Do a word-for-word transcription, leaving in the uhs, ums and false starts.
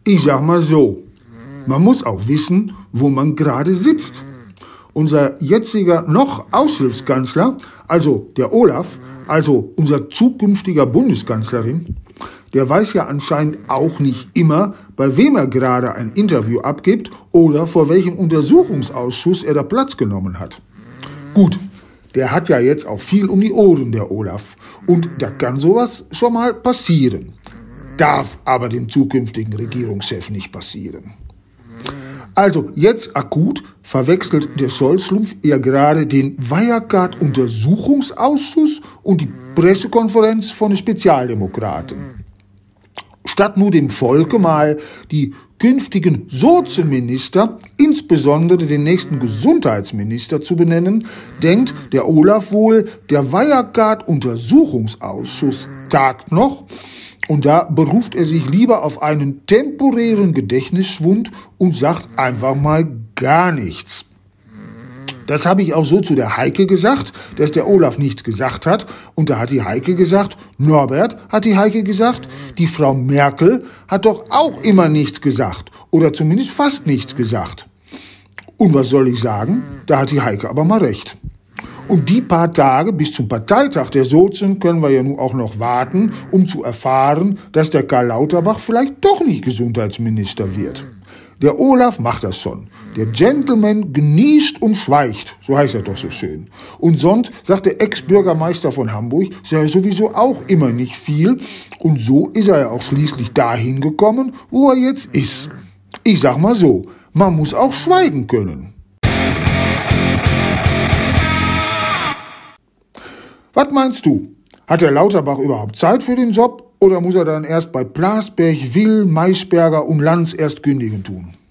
Ich sag mal so, man muss auch wissen, wo man gerade sitzt. Unser jetziger noch Aushilfskanzler, also der Olaf, also unser zukünftiger Bundeskanzlerin, der weiß ja anscheinend auch nicht immer, bei wem er gerade ein Interview abgibt oder vor welchem Untersuchungsausschuss er da Platz genommen hat. Gut, der hat ja jetzt auch viel um die Ohren, der Olaf. Und da kann sowas schon mal passieren. Darf aber dem zukünftigen Regierungschef nicht passieren. Also jetzt akut verwechselt der Scholz-Schlumpf eher gerade den Wirecard-Untersuchungsausschuss und die Pressekonferenz von den Spezialdemokraten. Statt nur dem Volke mal die künftigen Sozienminister, insbesondere den nächsten Gesundheitsminister zu benennen, denkt der Olaf wohl, der Wirecard-Untersuchungsausschuss tagt noch. Und da beruft er sich lieber auf einen temporären Gedächtnisschwund und sagt einfach mal gar nichts. Das habe ich auch so zu der Heike gesagt, dass der Olaf nichts gesagt hat. Und da hat die Heike gesagt, Norbert, hat die Heike gesagt, die Frau Merkel hat doch auch immer nichts gesagt. Oder zumindest fast nichts gesagt. Und was soll ich sagen? Da hat die Heike aber mal recht. Und die paar Tage bis zum Parteitag der Sozien können wir ja nun auch noch warten, um zu erfahren, dass der Karl Lauterbach vielleicht doch nicht Gesundheitsminister wird. Der Olaf macht das schon. Der Gentleman genießt und schweigt, so heißt er doch so schön. Und sonst sagt der Ex-Bürgermeister von Hamburg, sei sowieso auch immer nicht viel. Und so ist er ja auch schließlich dahin gekommen, wo er jetzt ist. Ich sag mal so, man muss auch schweigen können. Was meinst du? Hat der Lauterbach überhaupt Zeit für den Job oder muss er dann erst bei Plasberg, Will, Maischberger und Lanz erst kündigen tun?